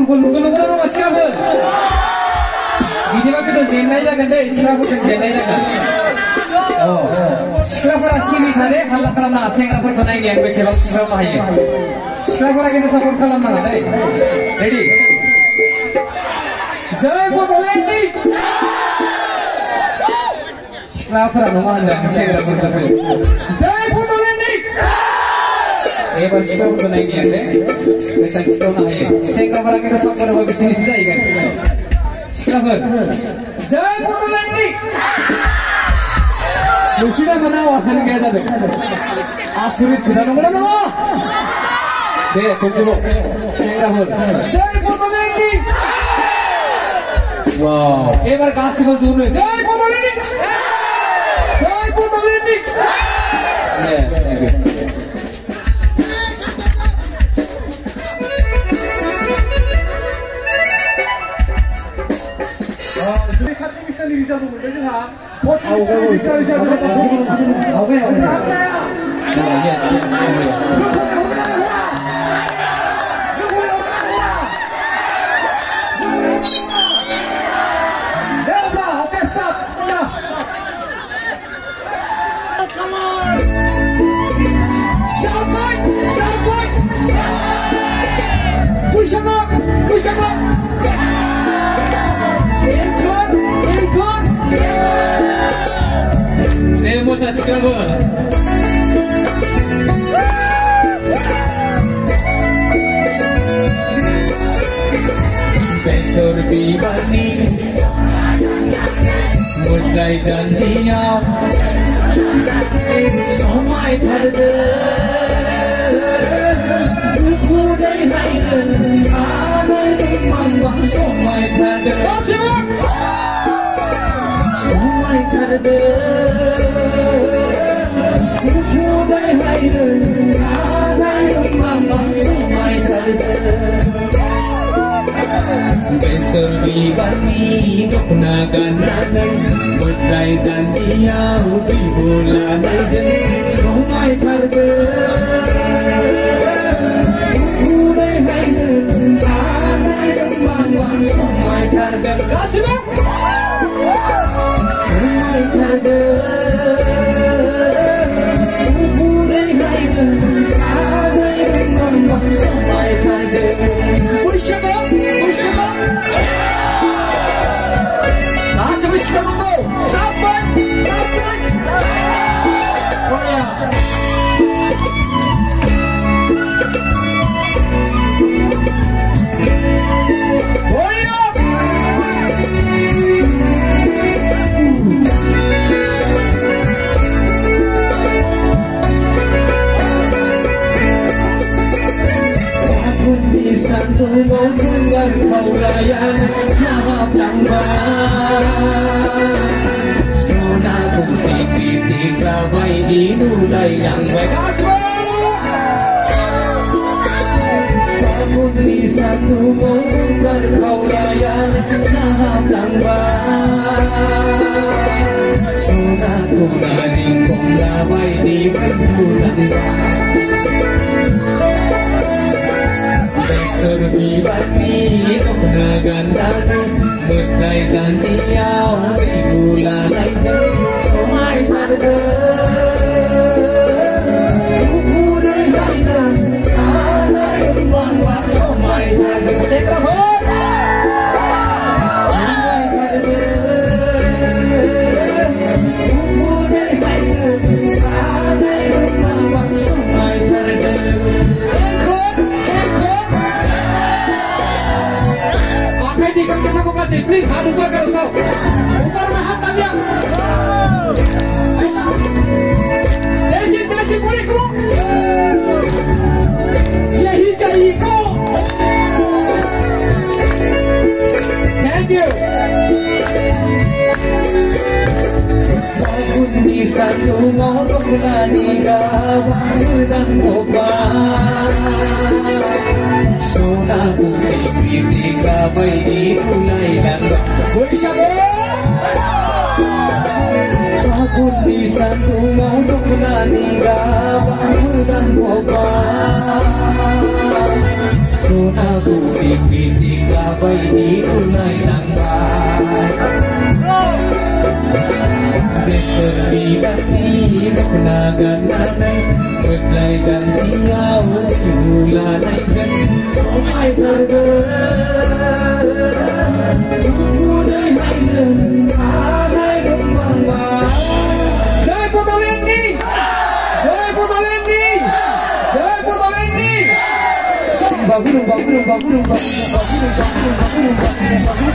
nunggu mas silakan. Video kita jenai jaga deh, silakan jenai jaga. Oh, silakan sini tadi halak kalam na asing aku naik yang bersebab silakan aja. Silakan kita support kalam na deh. Ready? Jai Bodoland. Silakan nama anda silakan berkata. Jai Bodoland. Ebar silakan naik yang deh. Besar silakan aja. Silakan kita support bagi sini saja kan. Silakan. Jai Bodoland. Lusudah mana wasan kaya sahaja. Asurit sudah nomor nama. Deh, tunggu. Silakan. Jai Bodoland. Wow. Ebar kasih mazur. Jai Bodoland. Jai Bodoland. Yes, thank you. Besor bibar ni mulai janjinya somai therde duku dai hai anai mambang somai therde somai therde duku dai hai anai mambang somai therde Besor bibar ni dokna gananai mulai janjinya di bulan Jun somai therde urai hai anai mambang somai therde kasih somai therde urai hai anai mambang somai therde Satu ngomongkan kau layan jawab yang baik. Sona fungsi fisik rabai dinulai yang baik. Namun di satu ngomongkan kau layan jawab yang baik. Sona kumaring kong rabai di bentulan baik. Besor bibar ni dokna gananai mulai janjinya di bulan Jun somai therde urai hai anai mambang somai therde sekrahot somai therde urai hai anai mambang somai therde please, hadu bar karo sao. Upar mein hath daliya. Aisa. Desi puri karo. Yahi chahiye ko. Thank you. Kundi satu ngorok naniga dan obat. Sona fungsi fisik rabai dinulai yang Takut di satu ngorok naniga dan obat. Sona fungsi fisik di mulai langkai Besor bidati Nagan nanay Betlay ganti yaw Iulanay gan Umay tergerak Uday hayden Anay gemangwa Jai Bodoland Jai Bodoland Jai Bodoland Bagulung bagulung bagulung bagulung bagulung bagulung bagulung